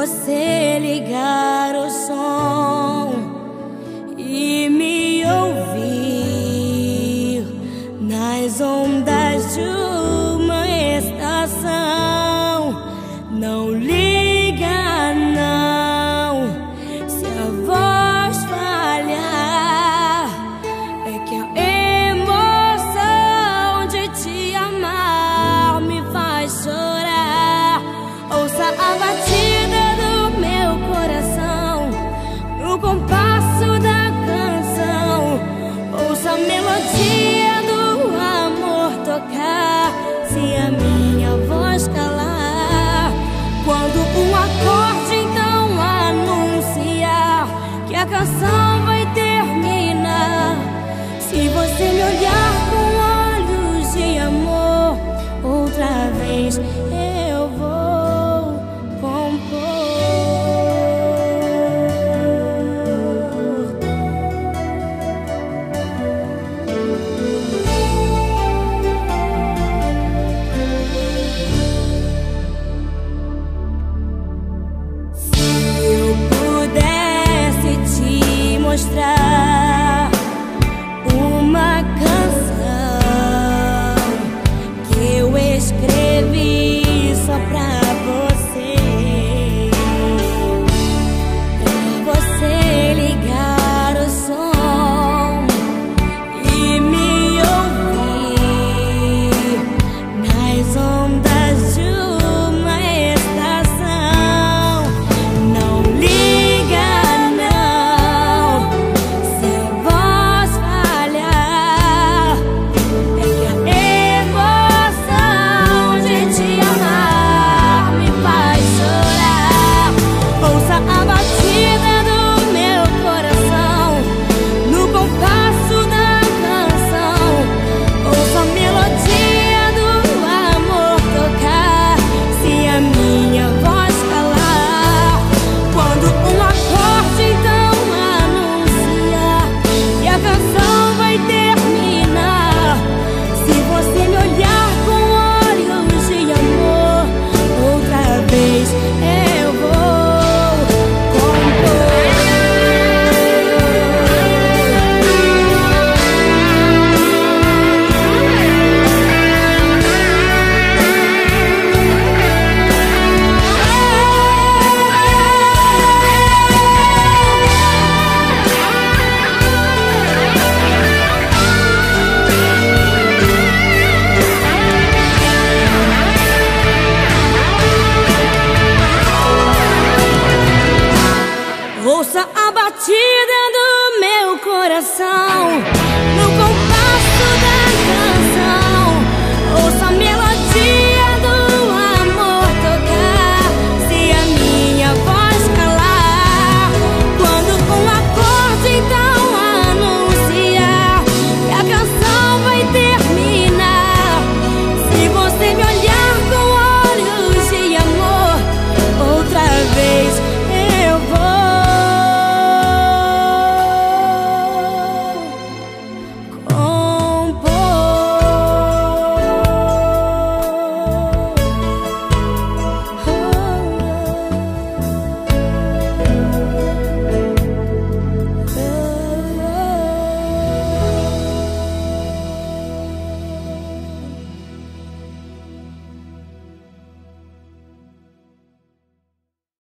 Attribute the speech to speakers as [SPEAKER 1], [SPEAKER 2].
[SPEAKER 1] você ligar o som e me ouvir nas ondas de uma estação. Não liga não, se a voz falhar, é que a emoção de te amar me faz chorar. Ouça a batida do meu coração no compasso da canção. Ouça a melodia do amor tocar, se a minha voz calar. Quando um acorde então anunciar que a canção vai terminar, se você me olhar com olhos de amor, outra vez eu vou compor. Se eu pudesse te mostrar uma canção que eu escrevi só pra você ligar o som e me ouvir nas ondas de uma estação. Não liga não, se a voz falhar, é que a emoção de te amar me faz chorar. Ouça a batida do meu coração no compasso da canção. Ouça a melodia do amor tocar, se a minha voz calar. Quando um acorde então anunciar que a canção vai terminar, se você me olhar com olhos de amor, outra vez eu vou compor. Ouça a batida do meu coração